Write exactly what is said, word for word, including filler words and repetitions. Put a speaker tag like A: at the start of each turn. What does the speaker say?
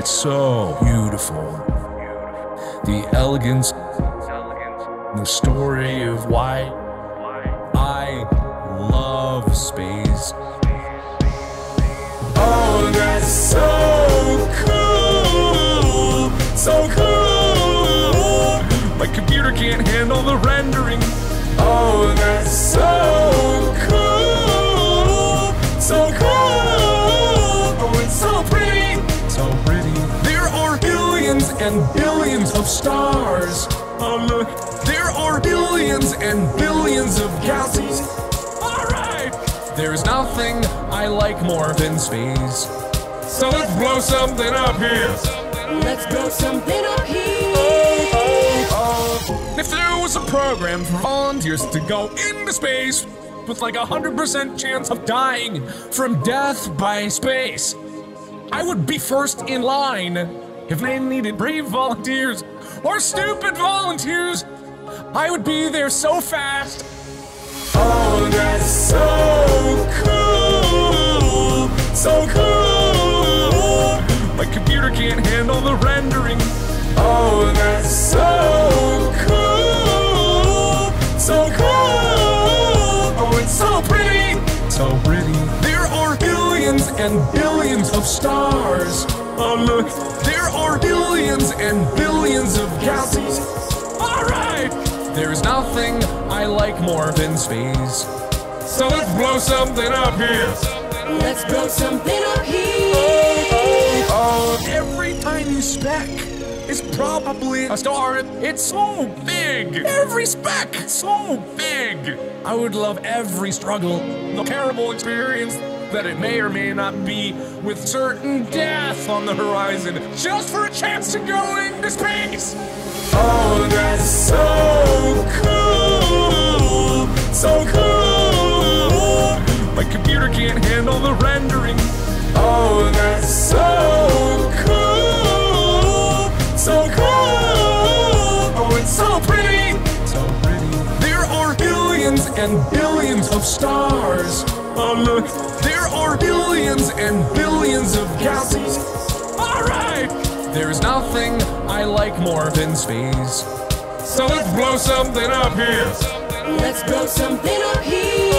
A: It's so beautiful. The elegance, the story of why I love space. Oh, that's so cool, so cool. My computer can't handle the rendering. Oh, that's so cool, so cool. Oh, it's so pretty, so pretty. There are billions and billions of stars. Oh, look, there are billions and billions of galaxies. All right, there's nothing I like more than space. So let's blow something up here.
B: Let's blow something up here.
A: Oh, oh, oh. If there was a program for volunteers to go into space with like a hundred percent chance of dying from death by space, I would be first in line. If they needed brave volunteers or stupid volunteers, I would be there so fast. Oh, that's so cool, so cool. My computer can't handle the rendering. Oh, that's so cool, so cool. Oh, it's so pretty, so pretty. There are billions and billions of stars. Oh, look, there are billions and billions of galaxies. All right, there's nothing I like more than space. So let's blow something up here.
B: Let's blow something up here.
A: Oh, oh, oh. Every tiny speck is probably a star. It's so big. Every speck, so big. I would love every struggle, the terrible experience that it may or may not be, with certain death on the horizon, just for a chance to go into space. Oh, that's so cool, so cool. My computer can't handle the rendering. Oh, that's so cool, so cool. Oh, it's so pretty, so pretty. There are billions and billions of stars. Oh, look, there are billions and billions of galaxies. All right, there's nothing I like more than space. So let's blow something up here.
B: Let's blow something up here.